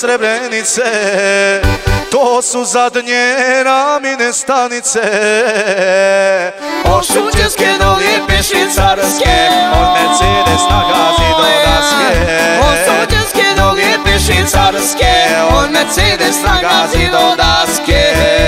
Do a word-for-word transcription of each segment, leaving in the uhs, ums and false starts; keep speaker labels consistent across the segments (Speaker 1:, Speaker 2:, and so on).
Speaker 1: Srebrenice, to su zadnje ramine stanice.
Speaker 2: Od Šućevske do Lijepe Švicarske,
Speaker 1: od Mercedes na gazi do daske.
Speaker 2: Od Šućevske do Lijepe Švicarske, od Mercedes na gazi do daske.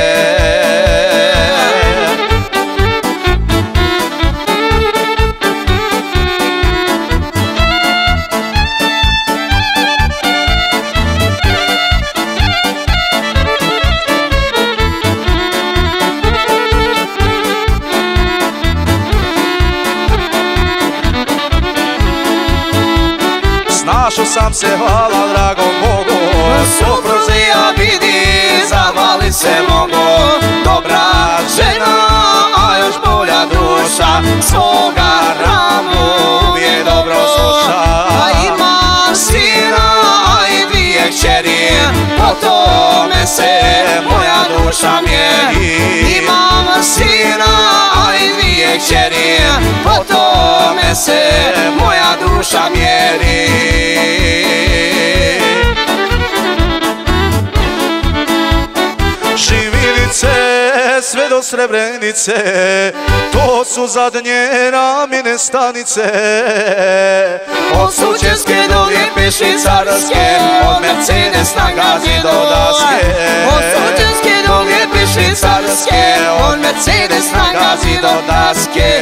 Speaker 1: Našao sam se, hvala dragom Bogu,
Speaker 2: supruzi ja vidi, zavali se mogu. Dobra žena, a još bolja duša, svoga ramu uvijek dobro sluša. A imam sina, a i dvije kćeri, po tome se moja duša mjeri. Imam sina, a i dvije kćeri, po tome se moja duša mjeri.
Speaker 1: Živinice sve do Srebrenice, to su zadnje ramine stanice.
Speaker 2: Od Šućevske do Lijepe Švicarske, od Mercedes na gazi do daske. Od Šućevske do Lijepe Švicarske, od Mercedes na gazi do daske.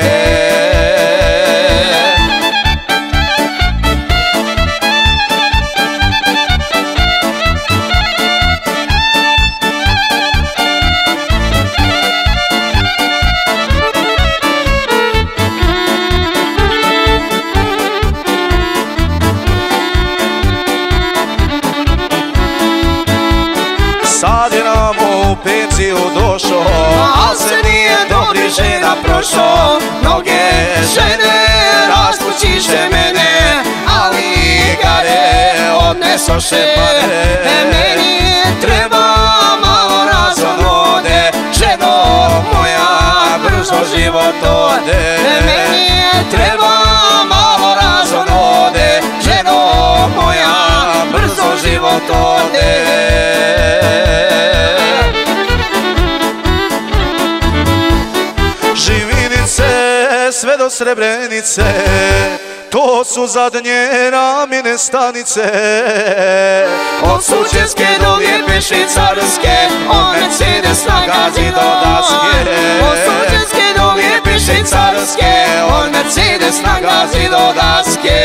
Speaker 1: Sad je nam u penziju došao,
Speaker 2: al se nije dobri žena prošao. Mnoge žene raspućiše mene, ali gare odnesoše pare. Meni treba malo razon ode, ženo moja brzo život ode. Meni treba malo razon ode, ženo moja brzo život ode.
Speaker 1: Sve do Srebrenice, to su zadnje ramine stanice.
Speaker 2: Od Šućevske do Lijepe Švicarske, od Mercedes na gazi do daske. Od Šućevske do Lijepe Švicarske, od Mercedes na gazi do daske.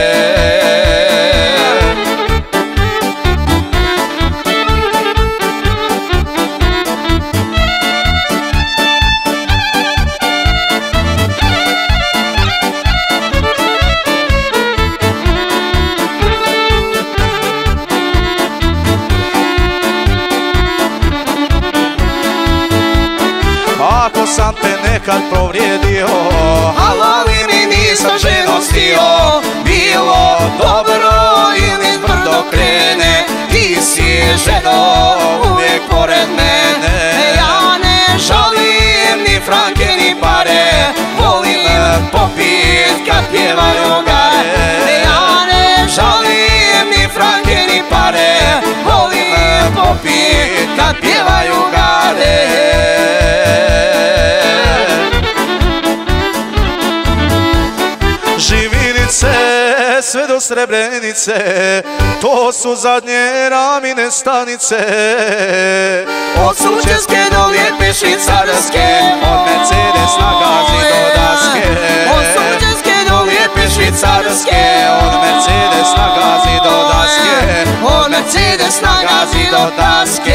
Speaker 1: Ako sam te nekad povrijedio,
Speaker 2: ali mi nisam ženo stio, bilo dobro ili brdo krene, ti si ženo uvijek pored mene. Ja ne žalim ni franke ni pare, volim popit kad pjevaju gare. Ja ne žalim ni franke ni pare, volim popit kad pjevaju gare.
Speaker 1: Živinice sve do Srebrenice, to su zadnje ramine stanice.
Speaker 2: Od Šućevske do Lijepe Švicarske,
Speaker 1: od Mercedes na gazi do daske.
Speaker 2: Od Šućevske do Lijepe Švicarske,
Speaker 1: od Mercedes na gazi do daske.
Speaker 2: Od Mercedes na gazi do daske.